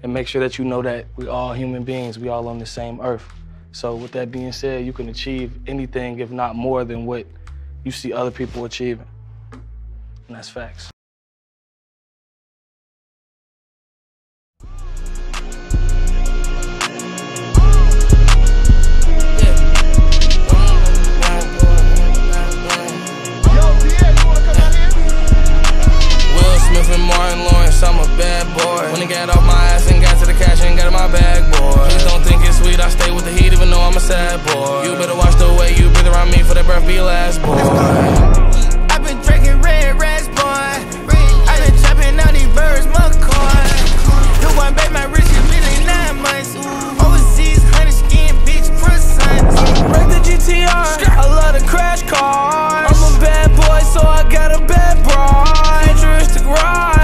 and make sure that you know that we all human beings, we all on the same earth. So with that being said, you can achieve anything, if not more than what you see other people achieving. And that's facts. I'm a bad boy. When I got off my ass and got to the cash and got in my bag, boy. Please don't think it's sweet, I stay with the heat even though I'm a sad boy. You better watch the way you breathe around me for that breath be your last, boy. I've been drinking red rats, boy. I've been chopping out these birds, McCoy. The one back my rich is really 9 months. Overseas, honey skin, bitch, croissant. Break the GTR, I love the crash car. I'm a bad boy, so I got a bad broad. Futuristic ride.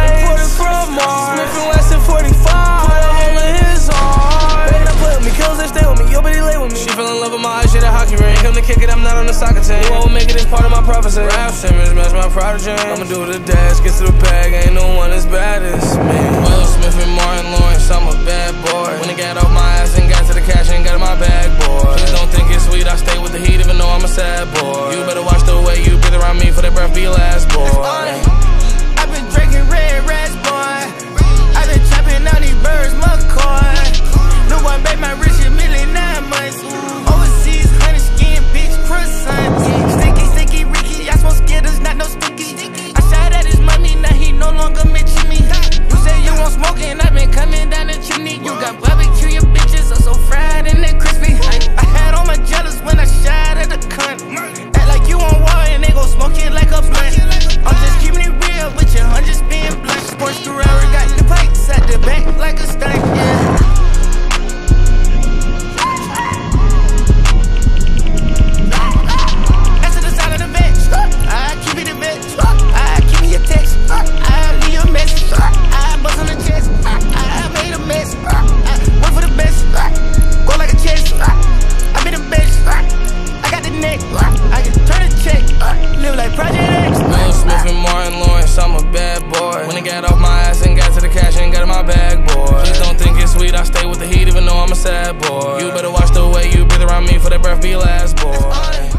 Kick it, I'm not on the soccer team. You won't make it, it's part of my prophecy. Rap Simmons, match my prodigy. I'ma do the dash, get to the bag, ain't no one as bad as me. Will Smith and Martin Lawrence, I'm a bad boy. When I got off my ass and got to the cash and got in my bag, boy. Please don't think it's sweet, I stay with the heat even though I'm a sad boy. You better watch the way you breathe around me for that breath be your last, boy. I've been drinking red rats, boy. I've been chopping out these birds, McCoy. No one back my rich is really 9 months. Overseas, honey skin, bitch, croissant. Sticky, Ricky, I smoke Skittles, not no sticky. I shot at his money, now he no longer mention me. You say you won't smoke and I've been coming down the chimney. You got barbecue, your bitches are so fried and they crispy. I had all my jealous when I shot at the cunt. Act like you on war and they gon' smoke it like a blunt. I'm just keeping it real with your hundreds being blunt. Sports Ferrari got the pikes at the back like a stunt, yeah. Will Smith and Martin Lawrence, I'm a bad boy. When I got off my ass and got to the cash and got in my bag, boy. Please don't think it's sweet, I stay with the heat even though I'm a sad boy. You better watch the way you breathe around me for that breath be your last, boy.